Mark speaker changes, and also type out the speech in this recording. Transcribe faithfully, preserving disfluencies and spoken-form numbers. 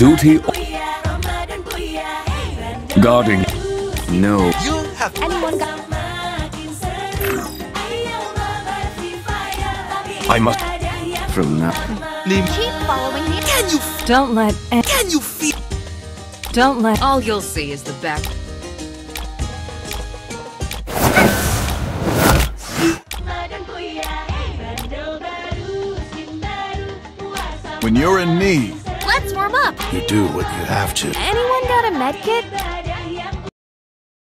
Speaker 1: duty guarding. No.
Speaker 2: You have
Speaker 3: Anyone got...
Speaker 1: I must. From now.
Speaker 2: name.
Speaker 3: Keep following me.
Speaker 2: Can you
Speaker 4: Don't let...
Speaker 2: can you feel?
Speaker 4: Don't let...
Speaker 5: All you'll see is the back.
Speaker 6: When you're in need,
Speaker 3: Let's warm up.
Speaker 6: you do what you have to.
Speaker 3: Anyone got a med kit?